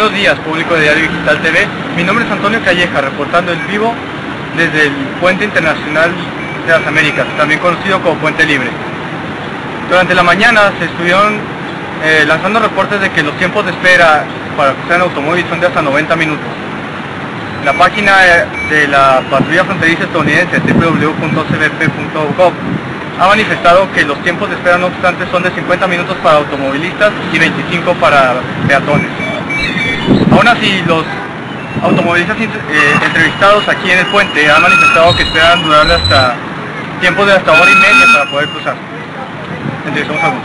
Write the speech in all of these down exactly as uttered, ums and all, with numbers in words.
buenos días, público de Diario Digital T V. Mi nombre es Antonio Calleja, reportando en vivo desde el Puente Internacional de las Américas, también conocido como Puente Libre. Durante la mañana se estuvieron eh, lanzando reportes de que los tiempos de espera para cruzar en automóvil son de hasta noventa minutos. La página de la patrulla fronteriza estadounidense, doble u doble u doble u punto c b p punto gov, ha manifestado que los tiempos de espera no obstante son de cincuenta minutos para automovilistas y veinticinco para peatones. Aún así, los automovilistas eh, entrevistados aquí en el puente han manifestado que esperan durarle hasta tiempos de hasta hora y media para poder cruzar. Entrevistamos a algunos.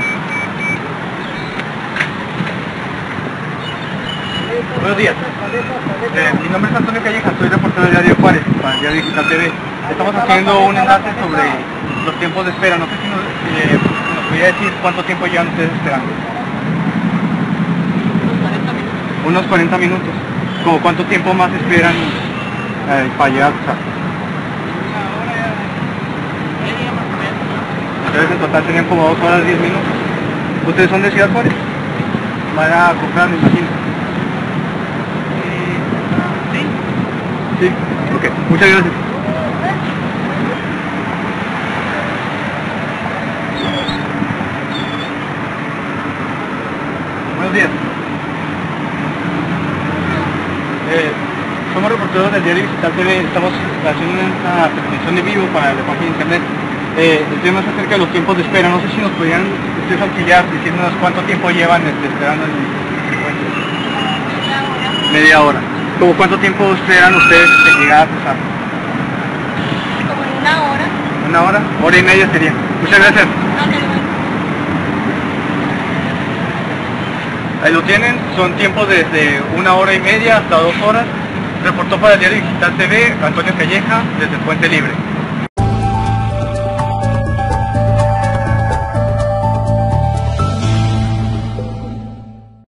Buenos días. Eh, mi nombre es Antonio Calleja, soy reportero de Diario Juárez, para Diario Digital T V. Estamos haciendo un enlace sobre los tiempos de espera. No sé si nos, eh, nos podría decir cuánto tiempo llevan ustedes esperando. Unos cuarenta minutos. ¿Como cuánto tiempo más esperan eh, para llegar a cruzar? Entonces en total serían como dos horas diez minutos. ¿Ustedes son de Ciudad Juárez? Van a comprar, me imagino. Sí, ok, muchas gracias. Buenos días. Eh, somos reporteros del Diario Digital T V, estamos haciendo una transmisión de vivo para la página de internet. Eh, el tema es acerca de los tiempos de espera. No sé si nos podrían ustedes auxiliar diciéndonos cuánto tiempo llevan este, esperando en el puente. Media hora. ¿Cómo cuánto tiempo esperan ustedes de llegar a cruzar? Como en una hora. ¿Una hora? Hora y media sería. Muchas gracias. Ahí lo tienen, son tiempos desde una hora y media hasta dos horas. Reportó para el Diario Digital T V Antonio Calleja desde el Puente Libre.